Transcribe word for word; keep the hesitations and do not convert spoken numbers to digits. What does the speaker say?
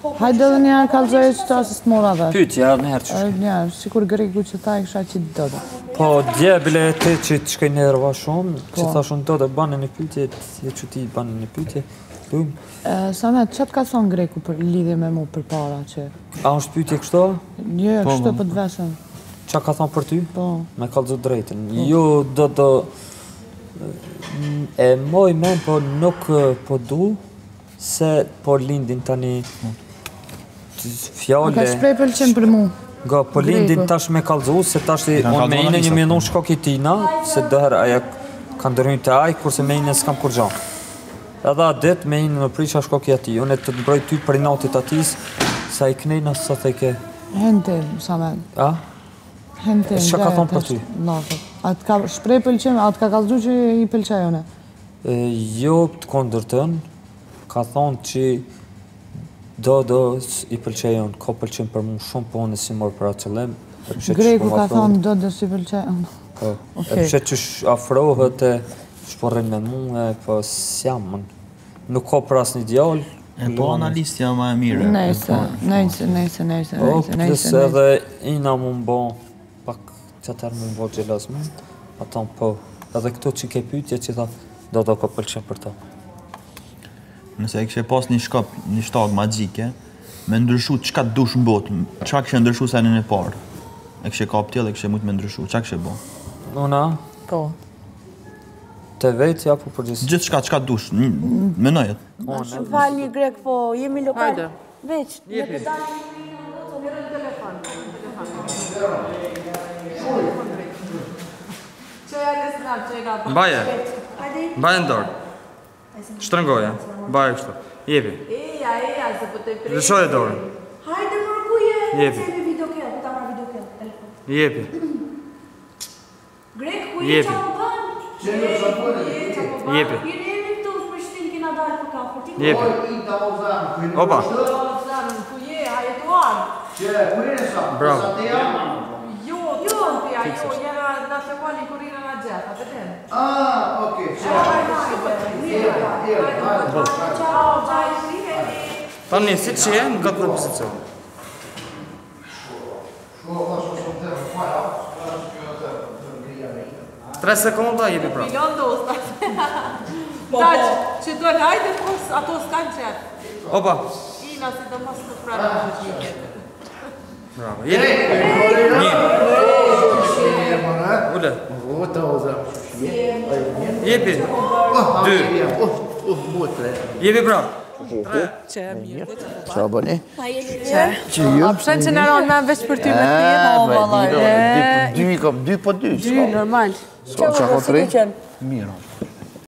Hajde edhe njerë kalëzoj që ta se s'mora dhe. Pytja, në herë që shkë. Njerë, si kur Greku që ta i kësha që dodo. Po, dje bile te që të shkaj nerva shumë, që ta shumë dodo, banë një pytje, je që ti banë një pytje. Samet, që të ka thonë Greku për lidhje me mu për para që? A është pytje kështo? Jo, kështo për të vesën. Qa ka thonë për ty? Po. Me kalëzot drejten. Jo, do do... E moj men, po nuk po du, se po lindin tani... Fjale... A ka shprej pëlqen për mu? Nga, po lindin tash me kalëzu, se tash unë me ine një mjenu shkoki tina, se dëherë aja ka ndërhyn të aj, kurse me ine s'kam kur gjanë. Edhe a dit me ine në prisha shkoki ati, unë e të të mbroj ty për i natit atis, sa i knejna sa të i ke... Hente, Samet. A? Hente, Qa ka thonë për ty? A të ka shprej pëlqen, a të ka kalëzu që i pëlqajone? Jo të kondërtën, ka thonë që do do i pëlqejon, ka pëlqen për mu shumë, po unë si morë për atë qëllim. Greku ka thonë do do si pëlqejon. Po, e përqe që afrohet e shporrin me mu, e po s'jam, nuk ka për asë një djallë. E po analistja ma e mire. Nejse, nejse, nejse, nejse, Po, nejse, plus edhe ina mu mbo, pak qëtër mu mbo gjelas mu, ata po, edhe këto që ke pytje që tha, do do ka pëlqen për ta. Nëse e kështë pas një shkop, një shtag magjike, me ndryshu qka të dush në botë, qka kështë ndryshu sa në në parë? E kështë kap tjel, e kështë mujtë me ndryshu, qa kështë bo? Una? Po. Te vetë, ja, po përgjithë. Gjithë qka, qka të dush, menojet. Shumë falë një grek, po jemi lokal. Veç, në të dalë një Baje, baje ndorë. Shtrëngoja, baje kështu. Jepi. Eja, eja, se po të prej. Lëshoj e dorën. Hajde mërkuje, Jepi. se me video kell, ta mra video kell, telefon. Jepi. Grek, ku je qa më bënë? Që në që bënë? Jepi. Kire jemi këtu, për shtinë kina dalë për kafër. Jepi. Opa. Ku je, haje të arë. Që, ku je nësa? Bravo. Jo, jo, tja, jo, jena në të kuali kurina në gjithë, a të tenë. Ah, okej, që. Tani, si që e, në gatë në pozicion. Tre sekonda, jepi pra. Milion dosta. Daqë, që dojnë hajde, ato s'kanë qëtë. Opa. Ina, si do mos të pranë në gjithë. Bravo, jepi. Një. Ule. Jepi. Dy. Jepi pra. Që e mirë. Qa bëni? A jeni që? Që ju? A pëshen që në ronë me veç për ty me të jetë? Po, valaj. Dy po dy. Dy, normal. Qa ka tri? Mirë.